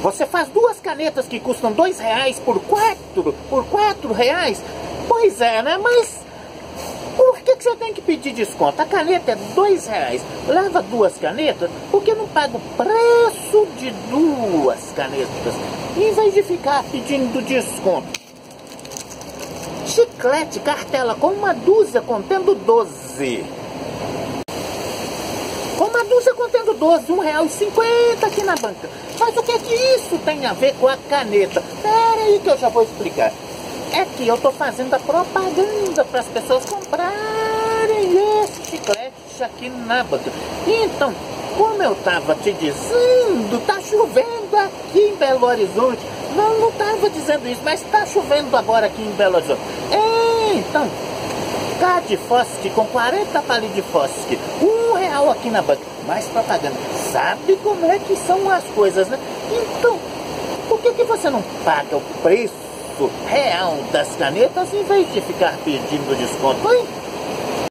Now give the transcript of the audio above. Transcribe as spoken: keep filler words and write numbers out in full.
Você faz duas canetas que custam dois reais por quatro, por quatro reais? Pois é, né? Mas por que que você tem que pedir desconto? A caneta é dois reais. Leva duas canetas, porque não paga o preço de duas canetas, em vez de ficar pedindo desconto. Chiclete, cartela com uma dúzia contendo doze. Com uma dúzia contendo doze, um real e cinquenta aqui na banca. Mas o que é que isso tem a ver com a caneta? Pera aí que eu já vou explicar. É que eu tô fazendo a propaganda para as pessoas comprarem esse chiclete aqui na banca. Então, como eu tava te dizendo, tá chovendo aqui em Belo Horizonte. Não, não tava dizendo isso, mas tá chovendo agora aqui em Belo Horizonte. É, então, K de Fosque com quarenta palitos de Fosque, um real aqui na banca. Mais propaganda. Sabe como é que são as coisas, né? Então, por que que você não paga o preço real das canetas em vez de ficar pedindo desconto, hein?